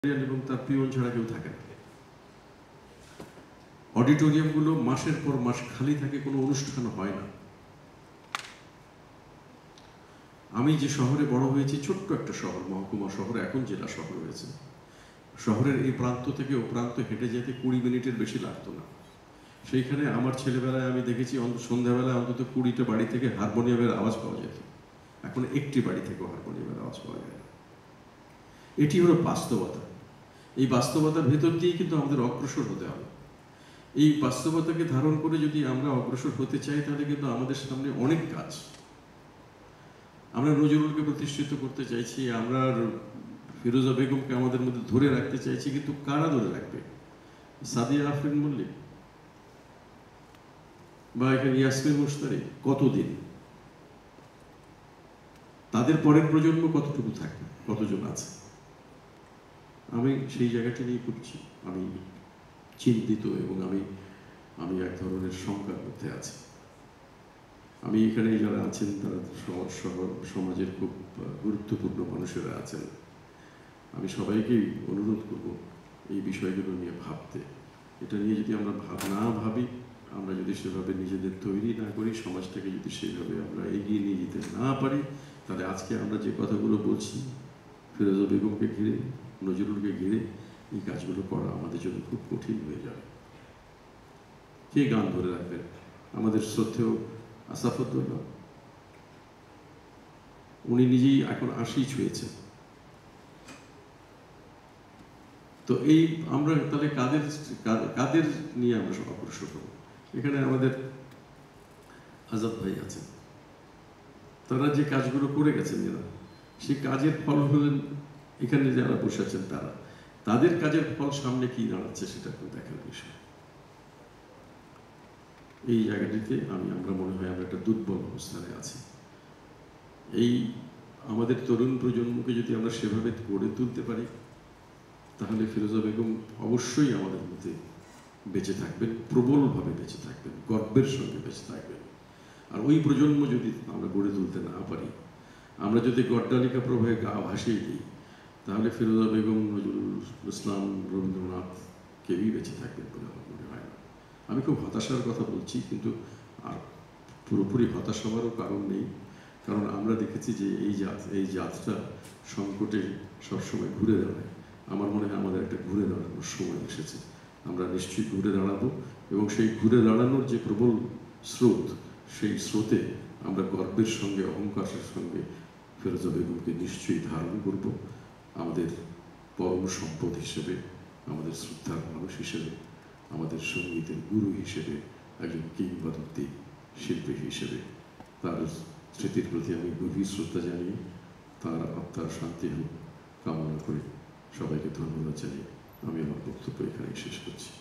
এবং তার পিয়ন ছাড়া কেউ থাকে না। অডিটোরিয়ামগুলো মাসের পর মাস খালি থাকে, কোনো অনুষ্ঠান হয় না। আমি যে শহরে বড় হয়েছি, ছোট্ট একটা শহর, মহকুমা শহর, এখন জেলা শহর হয়েছে, শহরের এই প্রান্ত থেকে ও প্রান্ত হেঁটে যেতে 20 মিনিটের বেশি লাগতো না। সেইখানে আমার ছেলেবেলায় আমি দেখেছি সন্ধ্যাবেলায় অন্তত 20টা বাড়ি থেকে হারমোনিয়ামের আওয়াজ পাওয়া যেত। এখন একটি বাড়ি থেকেও হারমোনিয়ামের আওয়াজ পাওয়া যায় না। এটি হলো বাস্তবতা। এই বাস্তবতার ভেতর দিয়েই কিন্তু আমাদের অগ্রসর হতে হবে। এই বাস্তবতাকে ধারণ করে যদি আমরা অগ্রসর হতে চাই, তাহলে কিন্তু আমাদের সামনে অনেক কাজ। আমরা নজরুলকে প্রতিষ্ঠিত করতে চাইছি, আমরা ফিরোজা বেগমকে আমাদের মধ্যে ধরে রাখতে চাইছি, কিন্তু কারা ধরে রাখবে? সাদিয়া, আফরিন, মল্লিক বা এখানে ইয়াসমিন, মুস্তারি, কতদিন? তাদের পরের প্রজন্ম কতটুকু থাকবে, কতজন আছে? আমি সেই জায়গাটা নিয়ে করছি, আমি চিন্তিত এবং আমি এক ধরনের শঙ্কার মধ্যে আছি। আমি এখানে যারা আছেন তারা সমাজের খুব গুরুত্বপূর্ণ মানুষেরা আছেন। আমি সবাইকেই অনুরোধ করব এই বিষয়গুলো নিয়ে ভাবতে। এটা নিয়ে যদি আমরা না ভাবি, আমরা যদি সেভাবে নিজেদের তৈরি না করি, সমাজটাকে যদি সেইভাবে আমরা এগিয়ে নিয়ে যেতে না পারি, তাহলে আজকে আমরা যে কথাগুলো বলছি, ফিরোজা বেগমকে ঘিরে, নজরুলকে ঘিরে, এই কাজগুলো করা আমাদের জন্য খুব কঠিন হয়ে যাবে। কে গান ধরে রাখবেন? আমাদের শ্রদ্ধেয় আসাফুদ্দৌল্লাহ, উনি নিজেই এখন 80 ছুঁয়েছে। তো এই আমরা তাহলে কাদের নিয়ে আমরা অগ্রসর হব? এখানে আমাদের আজাদ ভাই আছেন, তারা যে কাজগুলো করে গেছেন, এরা সেই কাজের ফল হলেন এখানে যারা বসে আছেন তারা, তাদের কাজের ফল সামনে কি দাঁড়াচ্ছে সেটা একটু দেখার বিষয়। এই জায়গাটিতে আমরা মনে হয় আমরা একটা দুর্বল অবস্থানে আছি। এই আমাদের তরুণ প্রজন্মকে যদি আমরা সেভাবে গড়ে তুলতে পারি, তাহলে ফিরোজা বেগম অবশ্যই আমাদের মধ্যে বেঁচে থাকবেন, প্রবলভাবে বেঁচে থাকবেন, গর্বের সঙ্গে বেঁচে থাকবেন। আর ওই প্রজন্ম যদি আমরা গড়ে তুলতে না পারি, আমরা যদি গড্ডালিকা প্রবাহে গা ভাসিয়ে দিই, তাহলে ফিরোজা বেগম, নজরুল ইসলাম, রবীন্দ্রনাথ কেউই বেঁচে থাকবেন বলে আমার মনে হয় না। আমি খুব হতাশার কথা বলছি, কিন্তু আর পুরোপুরি হতাশ হওয়ারও কারণ নেই, কারণ আমরা দেখেছি যে এই জাতটা সংকটে সবসময় ঘুরে দাঁড়ায়। আমার মনে হয় আমাদের একটা ঘুরে দাঁড়ানোর সময় এসেছে। আমরা নিশ্চয়ই ঘুরে দাঁড়াবো, এবং সেই ঘুরে দাঁড়ানোর যে প্রবল স্রোত, সেই স্রোতে আমরা গর্বের সঙ্গে, অহংকারের সঙ্গে ফিরোজা বেগমকে নিশ্চয়ই ধারণ করব আমাদের পরম সম্পদ হিসেবে, আমাদের শ্রদ্ধার মানুষ হিসেবে, আমাদের সঙ্গীতের গুরু হিসেবে, একজন কিংবদন্তি শিল্পী হিসেবে। তার স্মৃতির প্রতি আমি গভীর শ্রদ্ধা জানিয়ে তার আত্মার শান্তি হোক কামনা করে সবাইকে ধন্যবাদ জানিয়ে আমি আমার বক্তব্য এখানেই শেষ করছি।